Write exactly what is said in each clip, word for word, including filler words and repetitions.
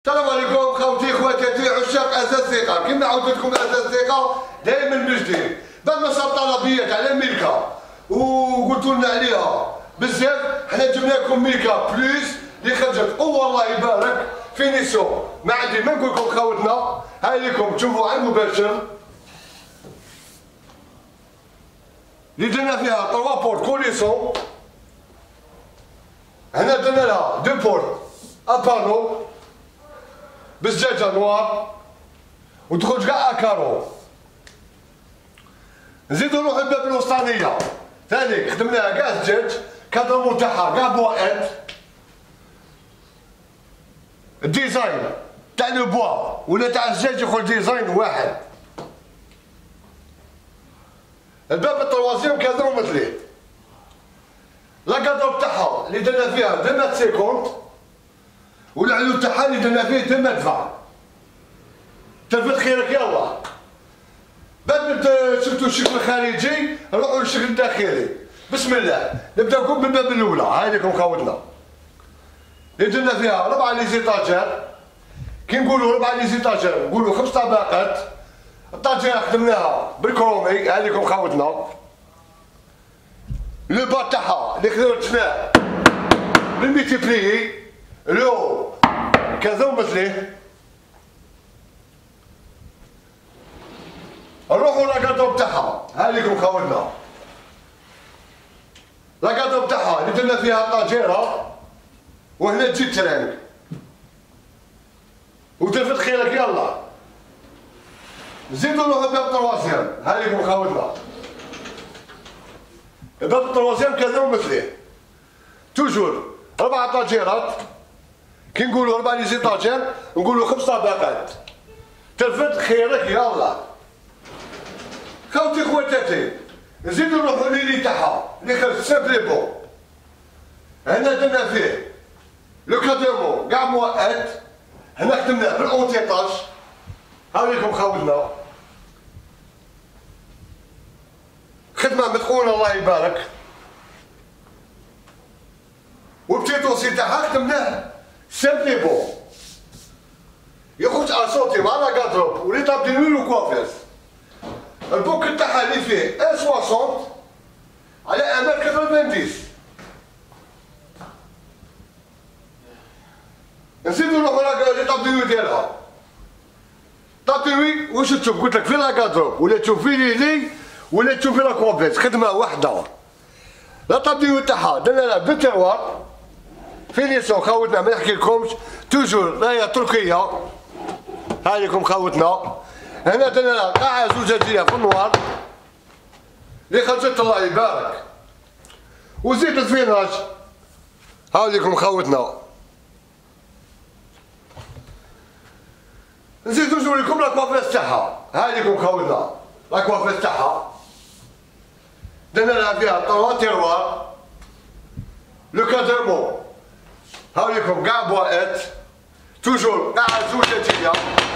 السلام عليكم خوتي خواتاتي عشاق اساس الثقه. كما عودت لكم اساس الثقه دائما من جديد. بعد ما صار طلبيات على ميلكا وقلتوا لنا عليها بزاف، حنا جبنا لكم ميلكا بلوس اللي خرجت والله يبارك فينيسيون. ما عندي ما نقول لكم خوتنا، هاي لكم تشوفوا على المباشر اللي درنا فيها تروا بورت كوليسون. هنا درنا لها دو بورت ابانو بالزجاجه نوار وتخرج كاع كارو. نزيدو نروحو الباب الوسطانيه ثاني خدمناها كاع الزجاج، كادرمون تاعها كاع بواات. الديزاين تاع لو بوا ولا تاع الزجاج يخرج ديزاين واحد. الباب التروازيام كادرو مثليه. لا كادرو تاعها اللي درنا فيها دو متر سيكونت والعلو تاعها اللي درنا فيه دو متر فان. تلفت خيرك يلا. بعد ما شفتوا الشكل الخارجي نروحوا للشكل الداخلي. بسم الله نبداو بالباب الاولى. هاي لكم خوتنا اللي درنا فيها ربعه لي زيتاجير. كي نقولوا ربعه لي زيتاجير نقولوا خمس طبقات. الطاجير خدمناها بالكرومي. هاي لكم خوتنا. لو با تاعها اللي خرجناه بالميتيبليي لو كذا ومثليه. نروحوا لاكادو تاعها. هاي لكم خوتنا لاكادو تاعها اللي درنا فيها طاجيره وهنا تجي ترانك وتلفت خيرك يلا. نزيدو نروحو باب التروازيام. هاي لكم خوتنا باب التروازيام كذا ومثليه. توجور ربع طاجيرات. كي نقولوا ربع لي زيتاجير نقولوا خمس طبقات. تلفت خيرك يلا. خوتي خواتاتي نزيدو نروحو ليلي تاعها اللي خرج سامبلي بون. هنا درنا فيه لو كادرمون كاع مواءات. هنا خدمناه بالاونتيطاج. هاو لكم خوتنا خدمه متقونه الله يبارك. والبتيتوسي تاعها خدمناه سامبلي بون. يخرج اسوتي مع لا كادروب ولي طابدين ويلو كوافيس. البوك تاعها اللي فيه ان ستين على امال ثمانين. نزيدو نروحو لي طابدينوي ديالها. طابدينوي واش تشوف؟ قلت لك في لا كادروب ولا تشوف في ليلي ولا تشوف في لا كوافيس، خدمه واحده. لا طابدينوي تاعها درنا لها دو تيروار فينيسيون خوتنا ما نحكي لكمش. توجور راهي تركيه. هاي لكم خوتنا. هنا درنا لها قاعه زجاجيه في النوار اللي خرجت الله يبارك. وزيت الفيناج. هاو لكم خوتنا. نزيدو نوريكم لا كوافيس تاعها. هاي لكم خوتنا لا كوافيس تاعها. درنا لها فيها طروا تيروار لو كادرمون. هاو لكم كاع بواات. توجور قاعه زجاجيه.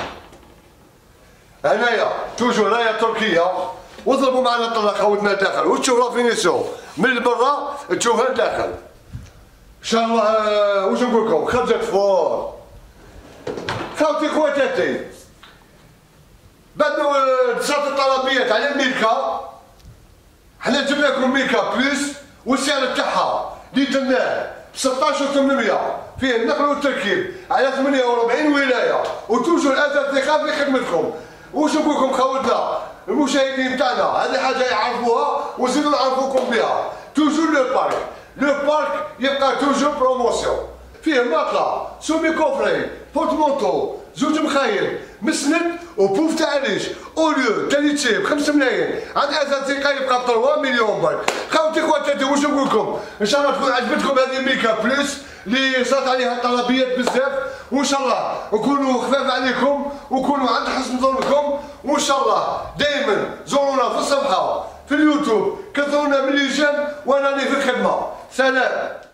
هنايا توجور رايه تركيه. واضربوا معنا الطلا خوتنا داخل وتشوف لا فينيسيون من البرا تشوفها داخل. ان شاء الله واش نقول لكم خرجت فور. خوتي خواتاتي بعد ما صارت الطلبيات على الميلكا حنا جبنا لكم ميلكا بلوس والسعر تاعها اللي درناه ستطاش وثمنمية فيه النقل والتركيب على ثمانية وأربعين ولايه. وتوجور اساس الثقه في خدمتكم. واش نقول لكم خوتنا المشاهدين تاعنا هذه حاجه يعرفوها ونزيدو نعرفوكم بها. توجور لو بارك. لو بارك يبقى توجور بروموسيون. فيه ماطله سومي كوفري بورتمونتو زوج مخايل مسند وبوف تاع الريش اوليو تاني تشي بخمس ملايين عند اساس ثقه يبقى ب ثلاثة مليون برك. خوتي خواتاتي واش نقول لكم؟ ان شاء الله تكون عجبتكم هذه ميلكا بلوس اللي صارت عليها طلبيات بزاف. وان شاء الله نكونوا خفاف عليكم ونكونوا عند حسن ظنكم. وان شاء الله دائما زورونا في الصفحه في اليوتيوب كثرونا من اللي جاب وانا في الخدمه. سلام.